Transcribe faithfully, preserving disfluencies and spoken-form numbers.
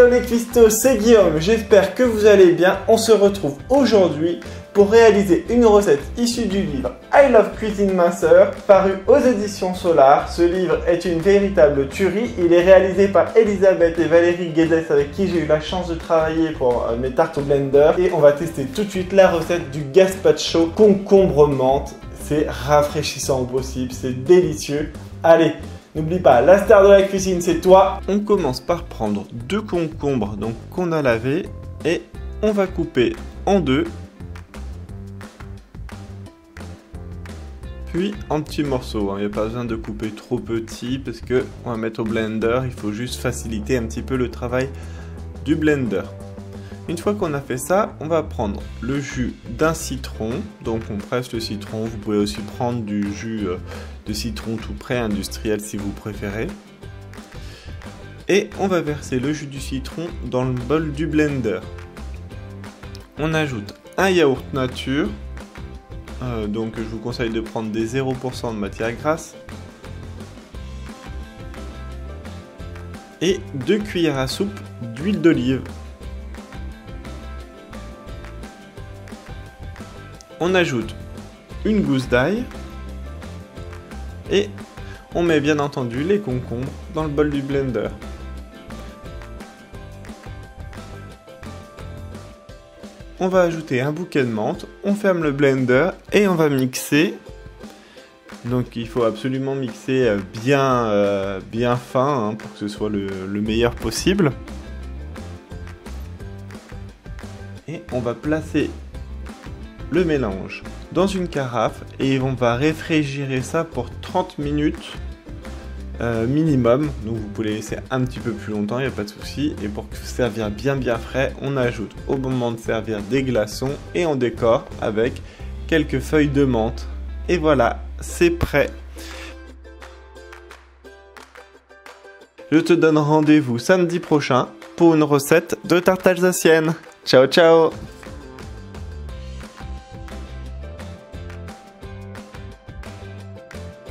Hello les cuistots, c'est Guillaume, j'espère que vous allez bien. On se retrouve aujourd'hui pour réaliser une recette issue du livre I Love Cuisine Minceur, paru aux éditions Solar. Ce livre est une véritable tuerie. Il est réalisé par Elisabeth et Valérie Guedes, avec qui j'ai eu la chance de travailler pour mes tartes au blender. Et on va tester tout de suite la recette du gazpacho concombre menthe. C'est rafraîchissant au possible, c'est délicieux. Allez, n'oublie pas, la star de la cuisine, c'est toi. On commence par prendre deux concombres donc qu'on a lavés et on va couper en deux. Puis en petits morceaux, il n'y a pas besoin de couper trop petit parce que on va mettre au blender, il faut juste faciliter un petit peu le travail du blender. Une fois qu'on a fait ça, on va prendre le jus d'un citron. Donc on presse le citron, vous pouvez aussi prendre du jus de citron tout prêt industriel si vous préférez. Et on va verser le jus du citron dans le bol du blender. On ajoute un yaourt nature. Euh, donc je vous conseille de prendre des zéro pour cent de matière grasse. Et deux cuillères à soupe d'huile d'olive. On ajoute une gousse d'ail et on met bien entendu les concombres dans le bol du blender. On va ajouter un bouquet de menthe, on ferme le blender et on va mixer. Donc il faut absolument mixer bien, euh, bien fin hein, pour que ce soit le, le meilleur possible. Et on va placer le mélange dans une carafe et on va réfrigérer ça pour trente minutes euh, minimum. Donc vous pouvez laisser un petit peu plus longtemps, il n'y a pas de souci. Et pour servir bien bien frais, on ajoute au moment de servir des glaçons et on décore avec quelques feuilles de menthe. Et voilà, c'est prêt. Je te donne rendez-vous samedi prochain pour une recette de tarte alsacienne. Ciao ciao!